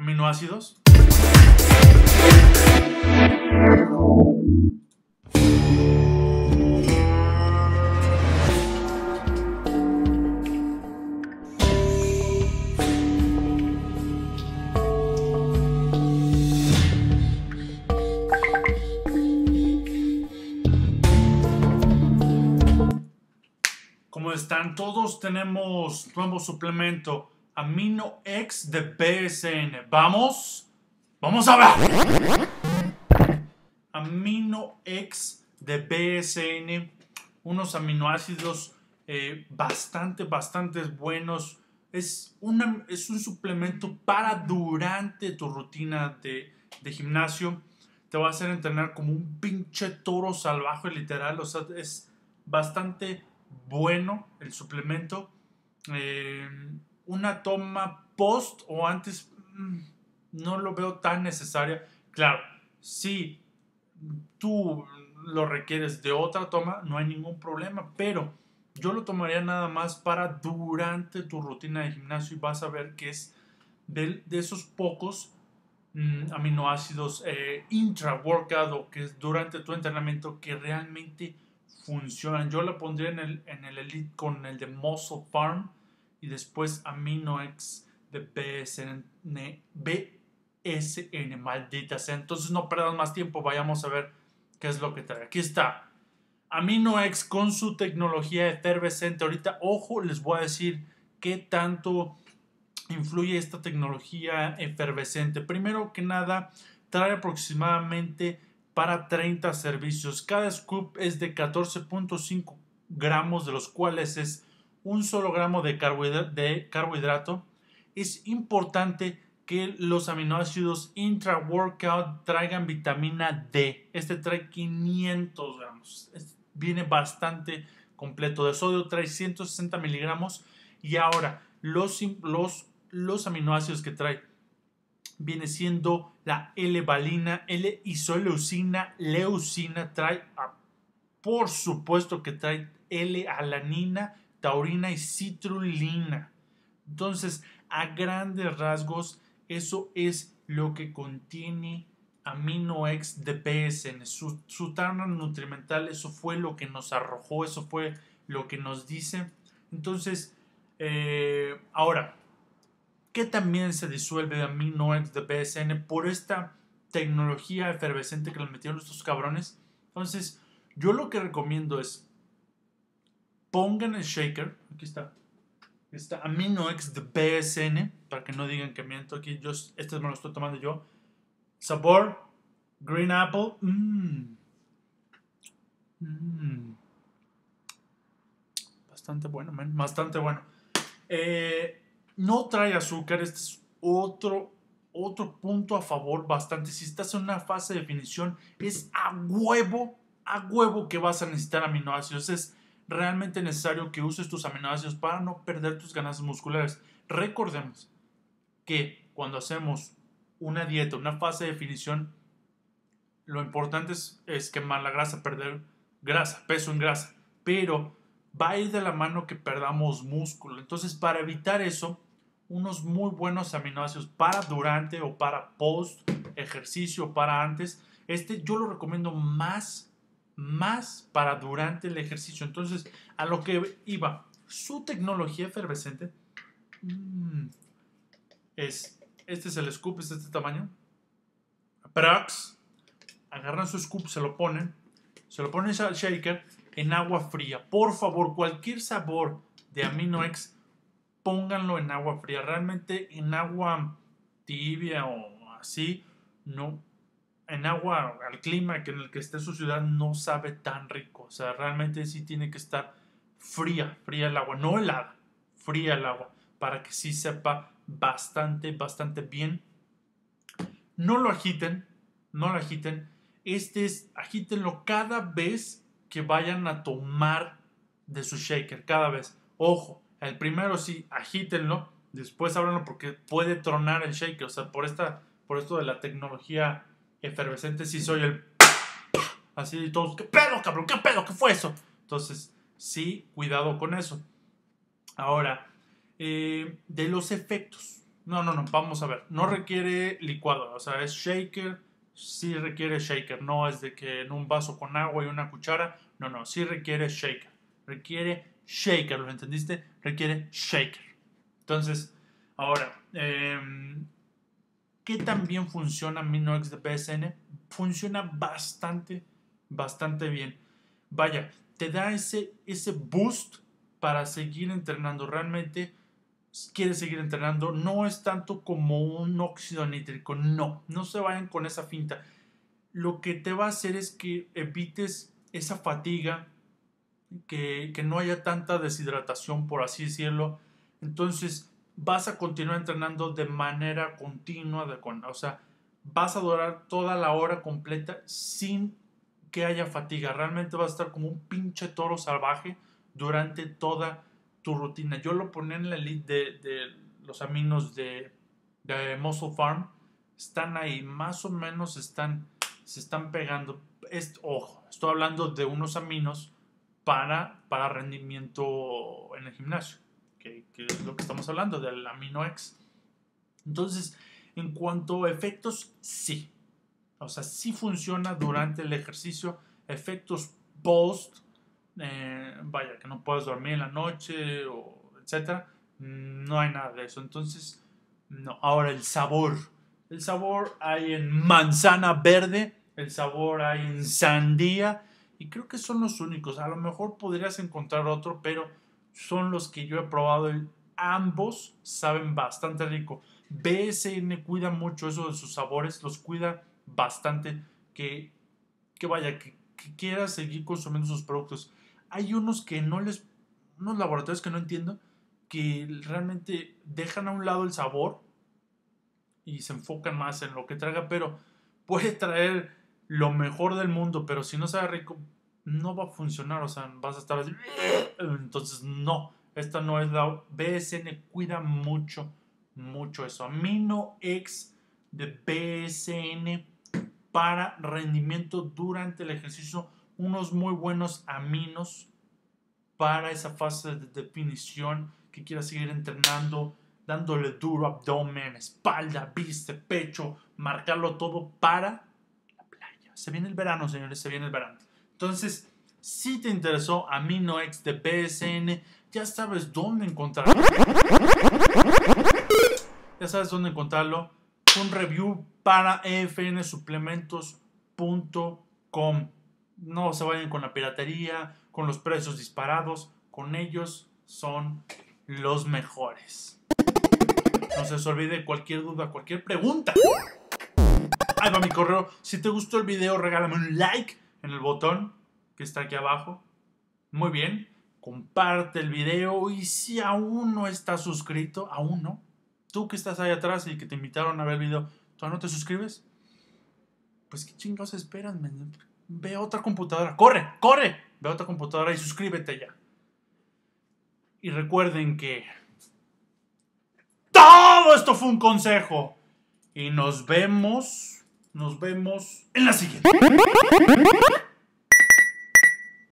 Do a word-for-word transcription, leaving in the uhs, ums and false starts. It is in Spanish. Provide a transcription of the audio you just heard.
aminoácidos. ¿Cómo están todos? Tenemos nuevo suplemento AminoX de B S N. ¿Vamos? ¡Vamos a ver! AminoX de B S N. Unos aminoácidos eh, bastante, bastante buenos. Es, una, es un suplemento para durante tu rutina de, de gimnasio. Te va a hacer entrenar como un pinche toro salvaje, literal. O sea, es bastante bueno el suplemento. Eh, una toma post o antes mmm, no lo veo tan necesaria. Claro, si tú lo requieres de otra toma, no hay ningún problema, pero yo lo tomaría nada más para durante tu rutina de gimnasio y vas a ver que es de, de esos pocos mmm, aminoácidos eh, intra-workout o que es durante tu entrenamiento que realmente funcionan. Yo lo pondría en el, en el Elite con el de Muscle Farm y después AminoX de B S N, B S N, maldita sea. Entonces no perdamos más tiempo, vayamos a ver qué es lo que trae. Aquí está AminoX con su tecnología efervescente. Ahorita, ojo, les voy a decir qué tanto influye esta tecnología efervescente. Primero que nada, trae aproximadamente para treinta servicios. Cada scoop es de catorce punto cinco gramos, de los cuales es un solo gramo de, carbohidra- de carbohidrato. Es importante que los aminoácidos intra-workout traigan vitamina D. Este trae quinientos gramos. Es, viene bastante completo. De sodio trae ciento sesenta miligramos. Y ahora, los, los, los aminoácidos que trae viene siendo la L-valina, L-isoleucina, leucina, trae, a, por supuesto que trae L-alanina, taurina y citrulina. Entonces, a grandes rasgos, eso es lo que contiene AminoX de B S N. Su, su tabla nutrimental, eso fue lo que nos arrojó, eso fue lo que nos dice. Entonces, eh, ahora, que también se disuelve de AminoX de B S N por esta tecnología efervescente que le metieron estos cabrones. Entonces, yo lo que recomiendo es pongan el shaker. Aquí está. Está AminoX de B S N, para que no digan que miento. Aquí yo, este me lo estoy tomando yo. Sabor Green Apple. Mmm. Mmm. Bastante bueno, man. Bastante bueno. Eh... No trae azúcar. Este es otro, otro punto a favor bastante. Si estás en una fase de definición, es a huevo, a huevo que vas a necesitar aminoácidos. Es realmente necesario que uses tus aminoácidos para no perder tus ganancias musculares. Recordemos que cuando hacemos una dieta, una fase de definición, lo importante es, es quemar la grasa, perder grasa, peso en grasa. Pero va a ir de la mano que perdamos músculo. Entonces, para evitar eso, unos muy buenos aminoácidos para durante o para post ejercicio, para antes. Este yo lo recomiendo más, más para durante el ejercicio. Entonces, a lo que iba, su tecnología efervescente mmm, es, este es el scoop, es de este tamaño. Prax, agarran su scoop, se lo ponen, se lo ponen al shaker en agua fría. Por favor, cualquier sabor de AminoX, pónganlo en agua fría. Realmente en agua tibia o así, no. En agua al clima que en el que esté su ciudad no sabe tan rico. O sea, realmente sí tiene que estar fría, fría el agua, no helada, fría el agua, para que sí sepa bastante, bastante bien. No lo agiten, no lo agiten. Este es, agítenlo cada vez que vayan a tomar de su shaker, cada vez. Ojo. El primero sí, agítenlo, después ábranlo porque puede tronar el shaker. O sea, por, esta, por esto de la tecnología efervescente, sí soy el... Así y todos, ¿qué pedo, cabrón? ¿Qué pedo? ¿Qué fue eso? Entonces, sí, cuidado con eso. Ahora, eh, de los efectos. No, no, no, vamos a ver. No requiere licuadora, o sea, es shaker, sí requiere shaker. No es de que en un vaso con agua y una cuchara. No, no, sí requiere shaker. Requiere shaker, ¿lo entendiste? Requiere shaker. Entonces, ahora, eh, ¿qué tan bien funciona MinoX de B S N? Funciona bastante, bastante bien. Vaya, te da ese, ese boost para seguir entrenando. Realmente quieres seguir entrenando. No es tanto como un óxido nítrico. No, no se vayan con esa finta. Lo que te va a hacer es que evites esa fatiga, que, que no haya tanta deshidratación, por así decirlo. Entonces vas a continuar entrenando de manera continua, de, o sea, vas a durar toda la hora completa sin que haya fatiga. Realmente vas a estar como un pinche toro salvaje durante toda tu rutina. Yo lo ponía en la elite de, de los aminos de, de Muscle Farm. Están ahí, más o menos están, se están pegando. Es, ojo, estoy hablando de unos aminos para, para rendimiento en el gimnasio, que, que es lo que estamos hablando, del AminoX. Entonces, en cuanto a efectos, sí. O sea, sí funciona durante el ejercicio. Efectos post, eh, vaya, que no puedes dormir en la noche, o etcétera. No hay nada de eso. Entonces, no. Ahora, el sabor. El sabor hay en manzana verde, el sabor hay en sandía, y creo que son los únicos. A lo mejor podrías encontrar otro, pero son los que yo he probado. Ambos saben bastante rico. B S N cuida mucho eso de sus sabores, los cuida bastante, que, que vaya, que, que quieras seguir consumiendo sus productos. Hay unos que no les, unos laboratorios que no entiendo, que realmente dejan a un lado el sabor y se enfocan más en lo que traiga, pero puede traer lo mejor del mundo, pero si no sabe rico, no va a funcionar. O sea, vas a estar así. Entonces, no, esta no es la. B S N cuida mucho, mucho eso. AminoX de B S N para rendimiento durante el ejercicio. Unos muy buenos aminos para esa fase de definición que quieras seguir entrenando, dándole duro abdomen, espalda, bíceps, pecho, marcarlo todo para la playa. Se viene el verano, señores, se viene el verano. Entonces, si te interesó AminoX de B S N, ya sabes dónde encontrarlo. Ya sabes dónde encontrarlo. Un review para e f n suplementos punto com. No se vayan con la piratería, con los precios disparados. Con ellos son los mejores. No se les olvide cualquier duda, cualquier pregunta. Ahí va mi correo. Si te gustó el video, regálame un like en el botón que está aquí abajo. Muy bien. Comparte el video. Y si aún no estás suscrito, aún no. Tú que estás ahí atrás y que te invitaron a ver el video, ¿todavía no te suscribes? Pues qué chingados esperas, man. Ve a otra computadora. ¡Corre! ¡Corre! Ve a otra computadora y suscríbete ya. Y recuerden que todo esto fue un consejo. Y nos vemos, nos vemos en la siguiente.